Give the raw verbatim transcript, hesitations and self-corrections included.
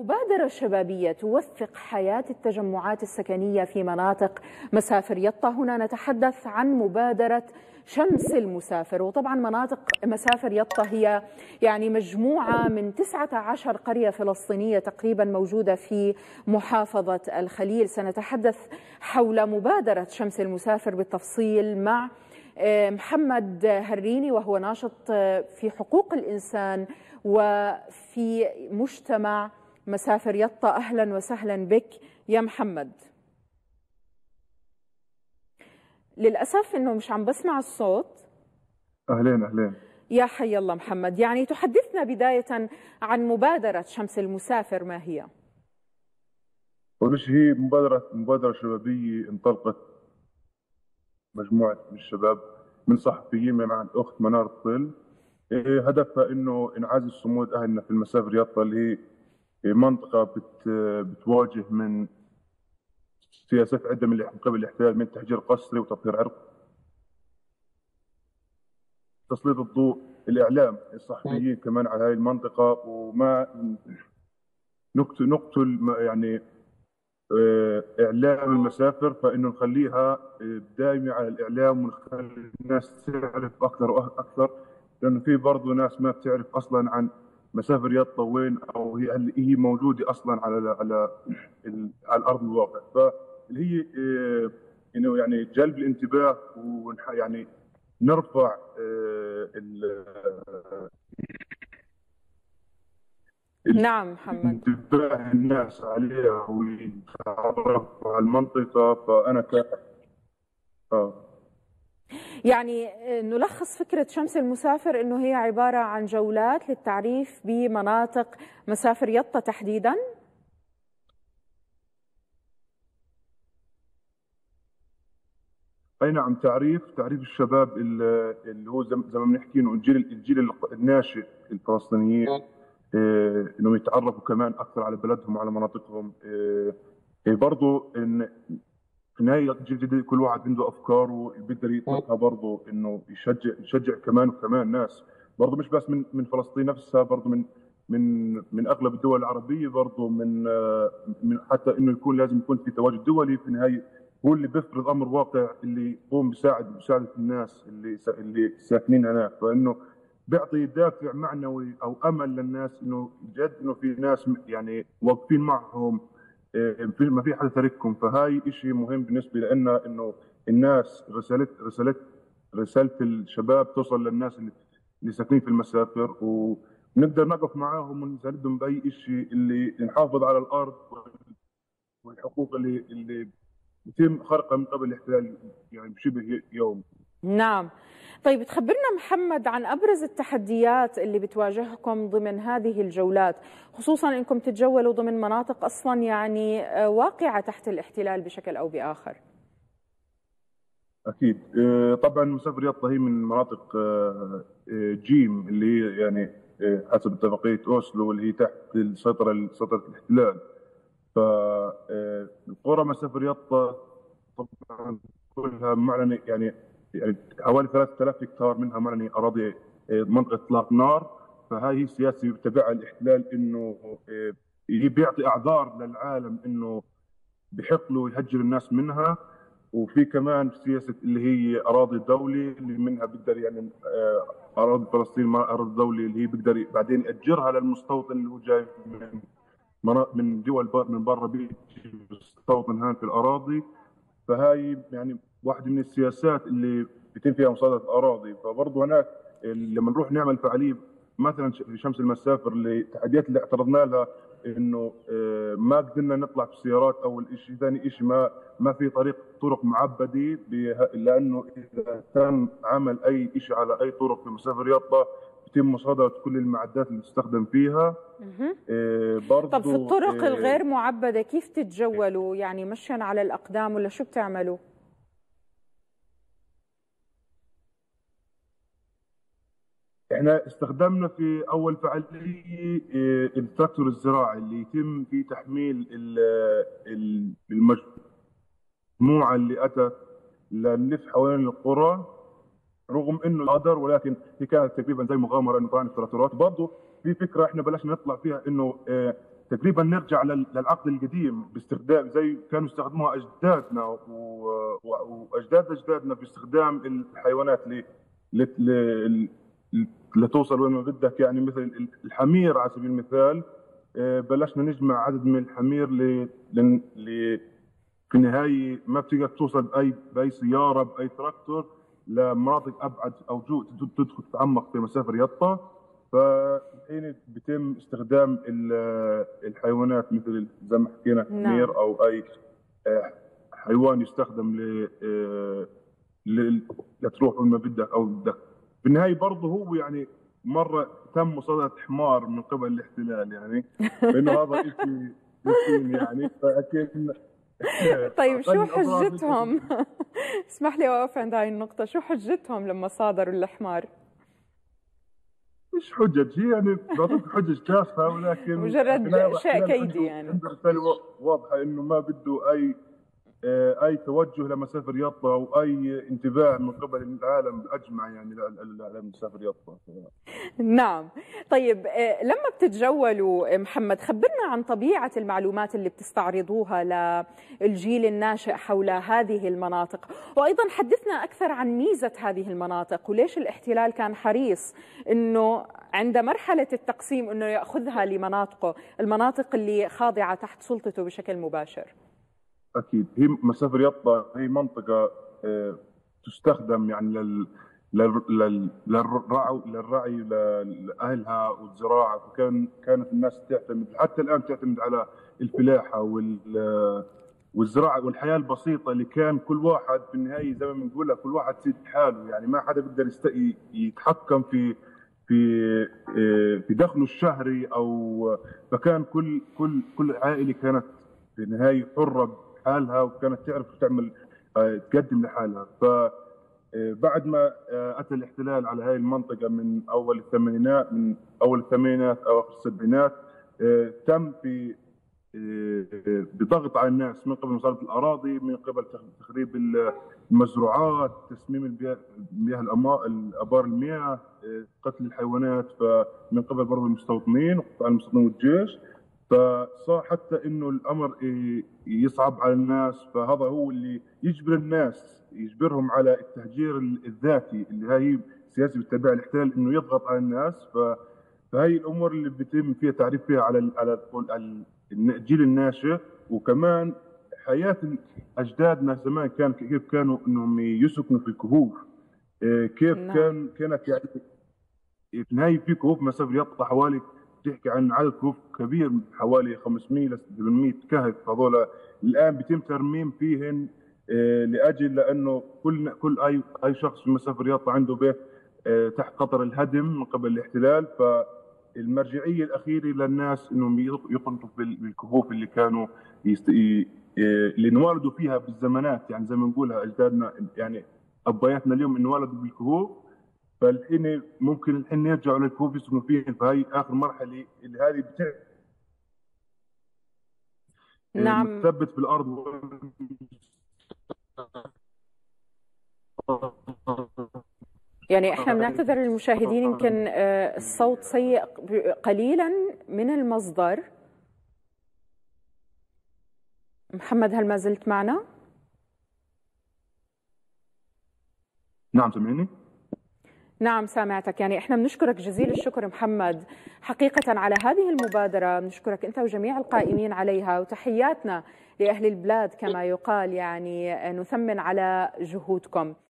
مبادرة شبابية توثق حياة التجمعات السكنية في مناطق مسافر يطا. هنا نتحدث عن مبادرة شمس المسافر، وطبعا مناطق مسافر يطا هي يعني مجموعة من تسعة عشر قرية فلسطينية تقريبا موجودة في محافظة الخليل. سنتحدث حول مبادرة شمس المسافر بالتفصيل مع محمد هريني، وهو ناشط في حقوق الإنسان وفي مجتمع مسافر يطا. أهلا وسهلا بك يا محمد. للأسف أنه مش عم بسمع الصوت. أهلين أهلين. يا حي الله محمد، يعني تحدثنا بداية عن مبادرة شمس المسافر، ما هي؟ أول شيء هي مبادرة مبادرة شبابية انطلقت مجموعة من الشباب من صحفيين مع الأخت منار الطل. هدفها إنه إنعاز صمود أهلنا في المسافر يطا، اللي هي منطقة بت بتواجه من سياسات عدة من قبل الاحتلال، من تهجير قسري وتطهير عرق، تسليط الضوء الإعلام الصحفيين كمان على هذه المنطقة، وما نقتل نقتل يعني إعلام المسافر، فإنه نخليها دائمة على الإعلام ونخلي الناس تعرف أكثر وأكثر، لأنه في برضه ناس ما بتعرف أصلا عن مسافر يطا وين، أو هي هل هي موجودة أصلا على على على الأرض الواقع. فاللي هي إنه يعني جلب الانتباه، ويعني نرفع نعم محمد، انتباه الناس عليها ويتعرف على المنطقة. فأنا ك آه. يعني نلخص فكرة شمس المسافر أنه هي عبارة عن جولات للتعريف بمناطق مسافر يطا تحديدا. اي نعم، تعريف تعريف الشباب اللي هو زي ما بنحكي انه الجيل الجيل الناشئ الفلسطينيين، إيه انهم يتعرفوا كمان اكثر على بلدهم وعلى مناطقهم. إيه إيه برضه ان في النهايه الجيل الجديد كل واحد عنده افكار وبيقدر يطلقها، برضه انه يشجع يشجع كمان وكمان ناس برضه مش بس من من فلسطين نفسها، برضه من من من اغلب الدول العربيه، برضه من من حتى انه يكون لازم يكون في تواجد دولي. في النهايه هو اللي بيفرض امر واقع اللي يقوم بيساعد بمساعده الناس اللي اللي ساكنين هناك، فانه بيعطي دافع معنوي او امل للناس انه جد انه في ناس يعني واقفين معهم، ما في حدا تاركهم. فهاي شيء مهم بالنسبه لنا، انه الناس رساله رساله رساله الشباب توصل للناس اللي, اللي ساكنين في المسافر، ونقدر نقف معاهم ونساعدهم باي شيء اللي نحافظ على الارض والحقوق اللي اللي يتم خرقها من قبل الاحتلال يعني بشبه يوم. نعم. طيب تخبرنا محمد عن أبرز التحديات اللي بتواجهكم ضمن هذه الجولات، خصوصا أنكم تتجولوا ضمن مناطق أصلا يعني واقعة تحت الاحتلال بشكل أو بآخر. أكيد. طبعا مسافر يطا هي من مناطق جيم اللي هي يعني حسب اتفاقية أوسلو اللي هي تحت السيطرة سيطرة الاحتلال. فالقرى مسافر يطا طبعا كلها معلنة، يعني يعني حوالي ثلاثة آلاف هكتار منها معلنة أراضي منطقة إطلاق نار. فهاي هي السياسة اللي بيتبعها الاحتلال، إنه بيعطي أعذار للعالم إنه بحق له يهجر الناس منها. وفي كمان سياسة اللي هي أراضي دولي اللي منها بيقدر يعني أراضي فلسطين أراضي دولي اللي هي بيقدر بعدين يأجرها للمستوطن اللي هو جاي من من دول من برا بيجي يستوطن هان في الأراضي. فهاي يعني واحدة من السياسات اللي بيتم فيها مصادرة الأراضي. فبرضه هناك لما نروح نعمل فعالية مثلا في شمس المسافر، اللي التحديات اللي اعترضنا لها انه ما قدرنا نطلع في السيارات. اول شيء، ثاني شيء ما ما في طريق طرق معبده، لانه اذا تم عمل اي شيء على اي طرق في مسافر يطا بيتم مصادره كل المعدات اللي تستخدم فيها. إيه برضه. طب في الطرق إيه الغير معبده كيف تتجولوا؟ يعني مشيا على الاقدام ولا شو بتعملوا؟ احنا استخدمنا في اول فعاليه التراكتور الزراعي اللي يتم في تحميل المجموعه اللي اتت لنلف حوالين القرى، رغم انه قدر، ولكن هي كانت تقريبا زي مغامره انه طلعنا التراكتورات. برضه في فكره احنا بلشنا نطلع فيها، انه تقريبا نرجع لل- للعقد القديم باستخدام زي كانوا يستخدموها اجدادنا و- و- واجداد اجدادنا باستخدام الحيوانات ل ل- ل- ل- لتوصل وين ما بدك، يعني مثل الحمير على سبيل المثال. آه، بلشنا نجمع عدد من الحمير ل ل- ل- في النهايه ما بتقدر توصل باي باي سياره باي تراكتور لمناطق ابعد او جو تدخل تتعمق في مسافه رياضه. فالحين بيتم استخدام ال- الحيوانات مثل زي ما حكينا نعم. حمير او اي آه، حيوان يستخدم ل آه، ل- لتروح وين ما بدك او بدك. في النهايه برضه هو يعني مره تم مصادره حمار من قبل الاحتلال، يعني انه هذا شيء روتين يعني، فاكيد طيب شو اقل اضرار. حجتهم؟ اسمح لي أوقف عند هاي النقطة، شو حجتهم لما صادروا الحمار؟ مش حجج، هي يعني بعطيك حجج تافهه، ولكن مجرد شيء الاحتلال كيدي عنده يعني. عنده رساله واضحه انه ما بده اي آه، اي توجه لمسافه رياضه او اي انتباه من قبل العالم اجمع يعني لمسافه رياضه. نعم. طيب آه، لما بتتجولوا محمد، خبرنا عن طبيعة المعلومات اللي بتستعرضوها للجيل الناشئ حول هذه المناطق، وأيضا حدثنا أكثر عن ميزة هذه المناطق وليش الاحتلال كان حريص أنه عند مرحلة التقسيم أنه يأخذها لمناطقه، المناطق اللي خاضعة تحت سلطته بشكل مباشر. اكيد هي مسافه رياضه هي منطقه آه، تستخدم يعني لل لل- لل- للرعي للرعي ل- لاهلها والزراعه، فكان كانت الناس تعتمد حتى الان تعتمد على الفلاحه وال والزراعه والحياه البسيطه، اللي كان كل واحد في النهايه زي ما بنقولها كل واحد سيد حاله، يعني ما حدا بيقدر يست- يتحكم في في آه، في دخله الشهري او. فكان كل كل كل عائله كانت في النهايه حره بحالها، وكانت تعرف تعمل آه، تقدم لحالها. فبعد ما آه، اتى الاحتلال على هذه المنطقه من اول الثمانينات من اول الثمانينات او اخر السبعينات، آه، تم في آه، بضغط على الناس من قبل مصادرة الأراضي، من قبل تخريب المزروعات، تسميم المياه مياه الأما- الآبار المياه، آه، قتل الحيوانات، فمن قبل برضه المستوطنين وقطاع المستوطنين والجيش. فصار حتى انه الامر ي- يصعب على الناس، فهذا هو اللي يجبر الناس يجبرهم على التهجير الذاتي، اللي هي سياسه بتتبعها الاحتلال انه يضغط على الناس. ف فهي الامور اللي بيتم فيها تعريف فيها على ال على ال الجيل الناشئ. وكمان حياه اجدادنا زمان كان كيف كانوا انهم يسكنوا في كهوف، إيه، كيف نعم. كان كانت يعني في النهايه في كهوف مسافه رياضة حوالي تحكي عن عدد كهوف كبير حوالي خمسمية ل ثمانمية كهف. هذول الان بيتم ترميم فيهن آه، لاجل لانه كل كل اي اي شخص في مسافه رياضة عنده بيت آه، تحت خطر الهدم من قبل الاحتلال. فالمرجعيه الاخيره للناس انهم يقنطوا بالكهوف اللي كانوا يست... ي- آه، اللي انولدوا فيها بالزمانات، يعني زي ما نقولها اجدادنا يعني ابياتنا اليوم انولدوا بالكهوف. فالحين ممكن الحين يرجعوا للكهوف يسكنوا فيها، فهي اخر مرحله اللي هذه بتاع نعم. متثبت بالارض. يعني احنا بنعتذر للمشاهدين، يمكن آه، الصوت سيء قليلا من المصدر. محمد هل ما زلت معنا؟ نعم سمعني. نعم سامعتك. يعني احنا بنشكرك جزيل الشكر محمد حقيقة على هذه المبادرة، بنشكرك انت وجميع القائمين عليها، وتحياتنا لأهل البلاد كما يقال، يعني نثمن على جهودكم.